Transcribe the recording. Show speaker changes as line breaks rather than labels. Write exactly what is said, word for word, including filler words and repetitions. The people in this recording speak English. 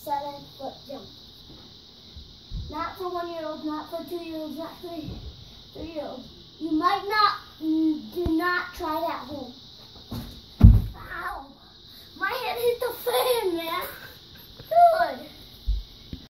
seven foot jump. Not for one year olds, not for two year olds, not three three year olds. You might not